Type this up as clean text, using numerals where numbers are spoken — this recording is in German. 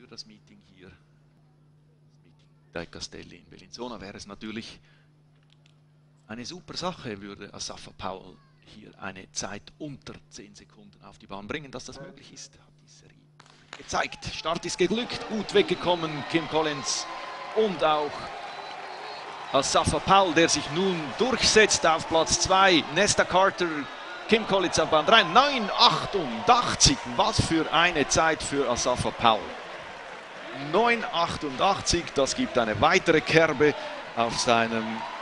für das Meeting hier. Das Meeting Dai Castelli in Bellinzona wäre es natürlich eine super Sache, würde Asafa Powell hier eine Zeit unter 10 Sekunden auf die Bahn bringen. Dass das möglich ist, hat die Serie gezeigt. Start ist geglückt, gut weggekommen, Kim Collins und auch Asafa Powell, der sich nun durchsetzt auf Platz 2. Nesta Carter, Kim Collins auf Bahn 3. 9,88, was für eine Zeit für Asafa Powell. 9,88, das gibt eine weitere Kerbe auf seinem